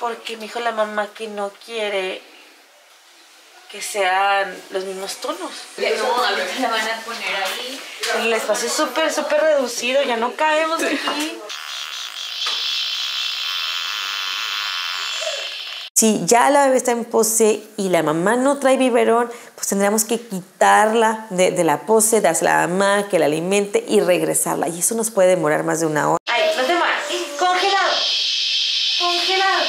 porque me dijo la mamá que no quiere que sean los mismos tonos. No, ahorita la van a poner ahí. El espacio es súper reducido, ya no caemos aquí. Si ya la bebé está en pose y la mamá no trae biberón, pues tendríamos que quitarla de la pose, dársela a la mamá, que la alimente y regresarla. Y eso nos puede demorar más de una hora. ¡Ay, no te muevas! ¡Congelado! ¡Congelado!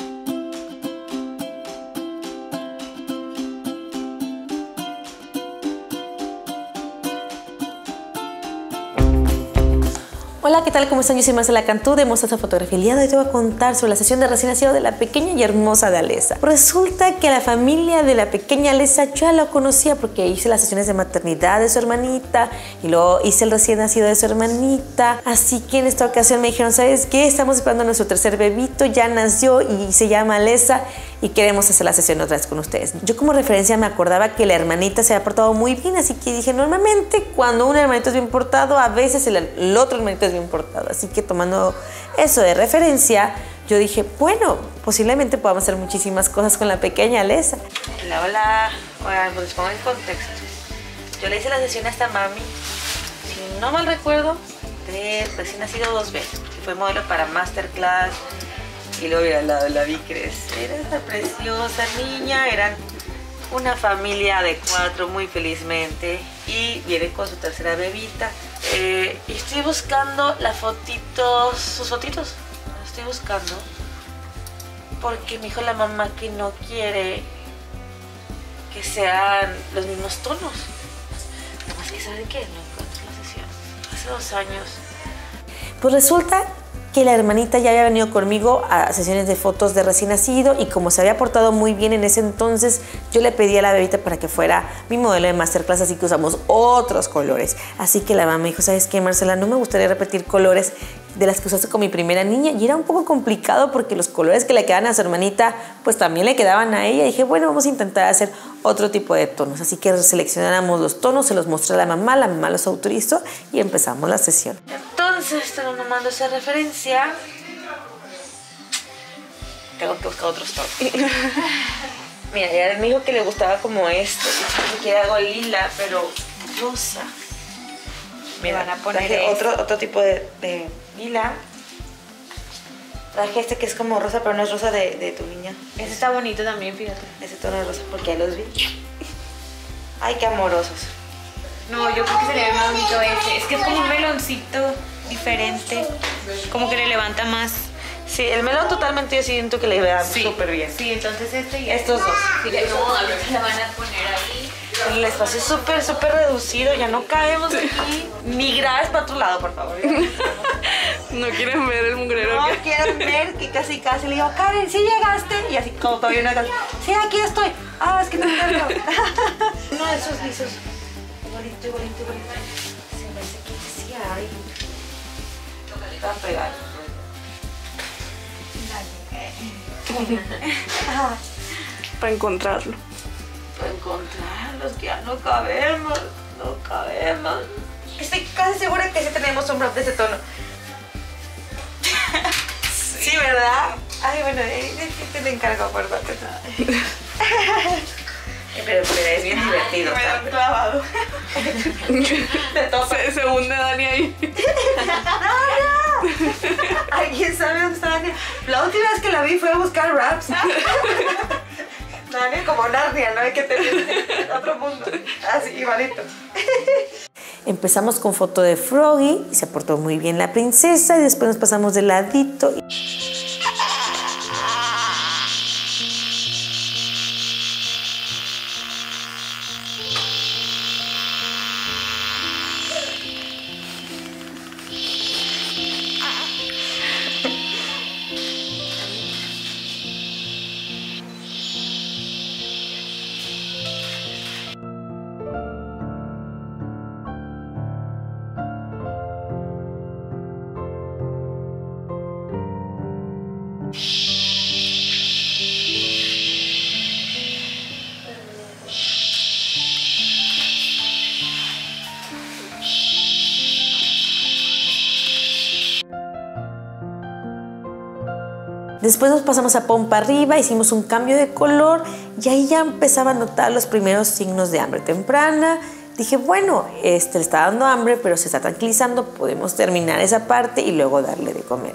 Hola, ¿qué tal? ¿Cómo están? Yo soy Marcela Cantú de Mostras de Fotografía. El día de hoy te voy a contar sobre la sesión de recién nacido de la pequeña y hermosa de Alesa. Resulta que la familia de la pequeña Alesa yo ya la conocía porque hice las sesiones de maternidad de su hermanita y luego hice el recién nacido de su hermanita. Así que en esta ocasión me dijeron, ¿sabes qué? Estamos esperando a nuestro tercer bebito, ya nació y se llama Alesa y queremos hacer la sesión otra vez con ustedes. Yo como referencia me acordaba que la hermanita se había portado muy bien, así que dije, normalmente cuando un hermanito es bien portado, a veces el otro hermanito es bien portado. Así que tomando eso de referencia, yo dije, bueno, posiblemente podamos hacer muchísimas cosas con la pequeña Alesa. Hola, pues les pongo en contexto. Yo le hice la sesión a esta mami, si no mal recuerdo, de recién nacido 2 veces, porque fue modelo para Masterclass. Y luego mira, la vi crecer, era esta preciosa niña, eran una familia de 4 muy felizmente y viene con su tercera bebita. Y estoy buscando sus fotitos, las estoy buscando porque me dijo la mamá que no quiere que sean los mismos tonos. Nada más que saben que no encuentro la sesión, hace 2 años. Pues resulta que la hermanita ya había venido conmigo a sesiones de fotos de recién nacido y como se había portado muy bien en ese entonces, yo le pedí a la bebita para que fuera mi modelo de Masterclass, así que usamos otros colores. Así que la mamá me dijo, ¿sabes qué, Marcela? No me gustaría repetir colores de las que usaste con mi primera niña. Y era un poco complicado porque los colores que le quedaban a su hermanita, pues también le quedaban a ella. Y dije, bueno, vamos a intentar hacer otro tipo de tonos. Así que seleccionamos los tonos, se los mostré a la mamá los autorizó y empezamos la sesión. Entonces, tomando esa referencia, tengo que buscar otros tonos. Mira, ya me dijo que le gustaba como esto. Y que hago lila, pero rosa. Me van a poner otro tipo de lila. Traje este que es como rosa, pero no es rosa de tu niña. Ese está bonito también, fíjate. Ese tono de rosa, porque ahí los vi. Ay, qué amorosos. No, yo creo que sería más bonito ese. Es que es como un meloncito diferente. Como que le levanta más. Sí, el melón totalmente yo siento que le vea súper bien. Sí, entonces este y estos dos. Sí, no, ahorita la van a poner ahí. El espacio es súper reducido, ya no caemos aquí. Migradas para otro lado, por favor. No quieren ver el mugrero. No quieren ver que casi le digo, Karen, ¿sí llegaste? Y así como todavía no, sí, aquí estoy. Ah, es que no cargo. Uno de esos lisos. Igualito. Se me hace que sí hay. Va a pegar. Para encontrarlo. Para encontrarlos, que ya no cabemos. Estoy casi segura que sí tenemos un wrap de ese tono. Sí, ¿verdad? Ay, bueno, te encargo, perdón. Pero es bien divertido. Me da un clavado. Se hunde Dani ahí. ¡No! ¿Alguien sabe dónde está Dani? La última vez que la vi fue a buscar wraps. Dani como Narnia, ¿no? Hay que tener en otro mundo. Así, igualito. Empezamos con foto de Froggy y se portó muy bien la princesa y después nos pasamos de ladito. Después nos pasamos a pompa arriba, hicimos un cambio de color y ahí ya empezaba a notar los primeros signos de hambre temprana. Dije, bueno, le está dando hambre, pero se está tranquilizando, podemos terminar esa parte y luego darle de comer.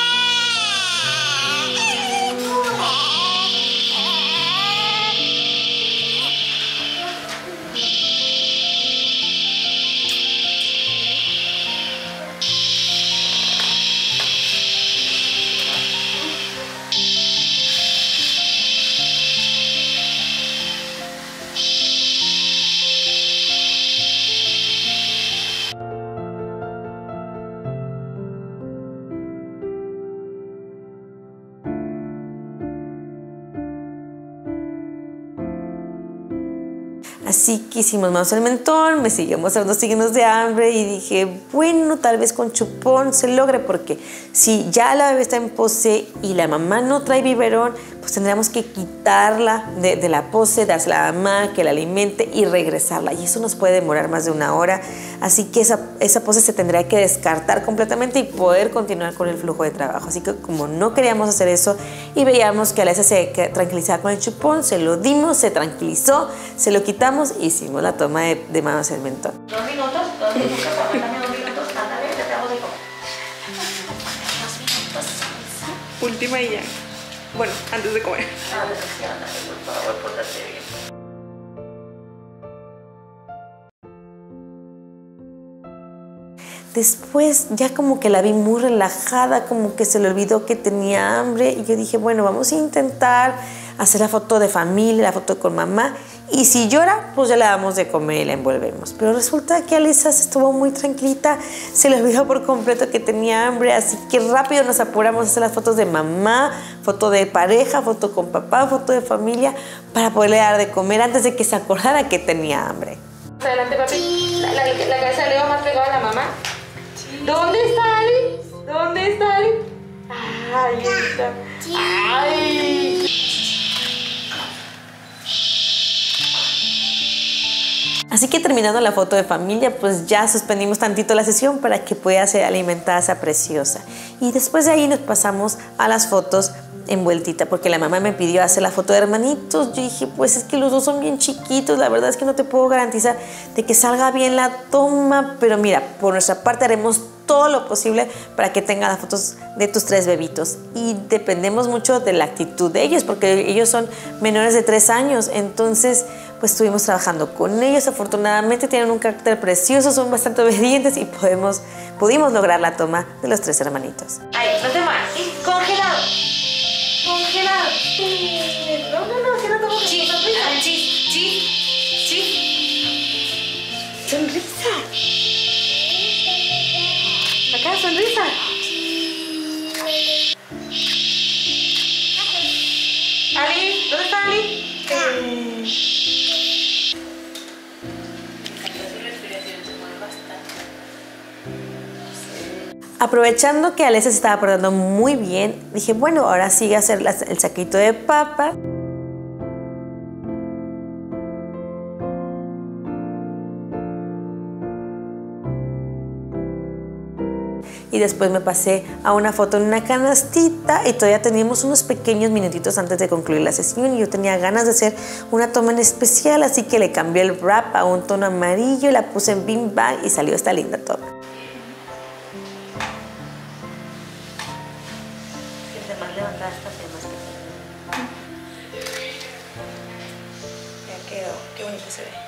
Así que hicimos manos al mentón, me siguió mostrando signos de hambre y dije, bueno, tal vez con chupón se logre, porque si ya la bebé está en pose y la mamá no trae biberón, pues tendríamos que quitarla de la pose, dársela a la mamá, que la alimente y regresarla. Y eso nos puede demorar más de 1 hora. Así que esa pose se tendría que descartar completamente y poder continuar con el flujo de trabajo. Así que como no queríamos hacer eso y veíamos que Alessia se tranquilizaba con el chupón, se lo dimos, se tranquilizó, se lo quitamos y hicimos la toma de manos al mentón. 2 minutos, aguántame 2 minutos, ándale, te damos de comer. 2 minutos. Última y ya. Bueno, antes de comer. Ándale, por favor, pórtate bien. Después ya como que la vi muy relajada, como que se le olvidó que tenía hambre y yo dije, bueno, vamos a intentar hacer la foto de familia, la foto con mamá y si llora, pues ya le damos de comer y la envolvemos. Pero resulta que Alessia estuvo muy tranquilita, se le olvidó por completo que tenía hambre, así que rápido nos apuramos a hacer las fotos de mamá, foto de pareja, foto con papá, foto de familia, para poderle dar de comer antes de que se acordara que tenía hambre. Adelante, papi. La cabeza de Leo más pegada a la mamá. ¿Dónde está Ali? ¿Dónde está Ali? Ay, está. Ay. Así que terminando la foto de familia, pues ya suspendimos tantito la sesión para que pueda ser alimentada esa preciosa. Y después de ahí nos pasamos a las fotos en vueltita, porque la mamá me pidió hacer la foto de hermanitos. Yo dije, pues es que los dos son bien chiquitos, la verdad es que no te puedo garantizar de que salga bien la toma, pero mira, por nuestra parte haremos todo lo posible para que tengan las fotos de tus 3 bebitos. Y dependemos mucho de la actitud de ellos, porque ellos son menores de 3 años, entonces pues estuvimos trabajando con ellos. Afortunadamente tienen un carácter precioso, son bastante obedientes y pudimos lograr la toma de los 3 hermanitos. Ay, no te muevas. Congelado. Congelado. No, que no tomo. Sí, sonrisa. Acá, sonrisa. Ali, ¿dónde está Ali? Aprovechando que Alessia se estaba portando muy bien, dije, bueno, ahora sigue a hacer el saquito de papa. Y después me pasé a una foto en una canastita y todavía teníamos unos pequeños minutitos antes de concluir la sesión y yo tenía ganas de hacer una toma en especial, así que le cambié el wrap a un tono amarillo, la puse en bean bag y salió esta linda toma. Más levantada esta más que ya quedó, qué bonito se ve.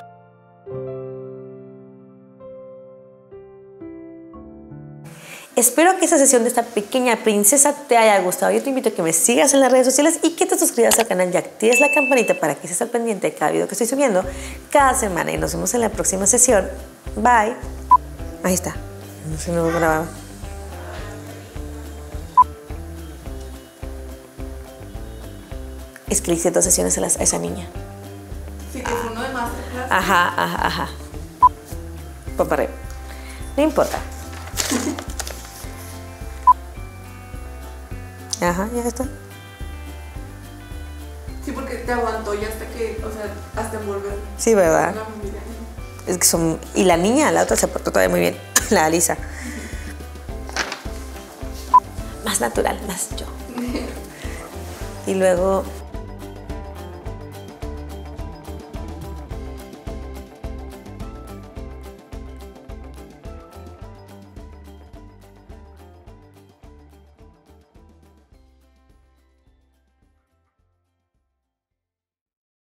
Espero que esta sesión de esta pequeña princesa te haya gustado. Yo te invito a que me sigas en las redes sociales y que te suscribas al canal y actives la campanita para que estés al pendiente de cada video que estoy subiendo cada semana. Y nos vemos en la próxima sesión. Bye. Ahí está. No sé, no grababa. Es que le hice 2 sesiones a esa niña. Sí, que fue uno de masterclass. Ajá. Papá arriba. No importa. Ajá, ya está. Sí, porque te aguantó ya hasta que, o sea, hasta envolver. Sí, ¿verdad? La familia. Es que son... Y la niña, la otra se portó todavía muy bien. La Alisa. Más natural, más yo. y luego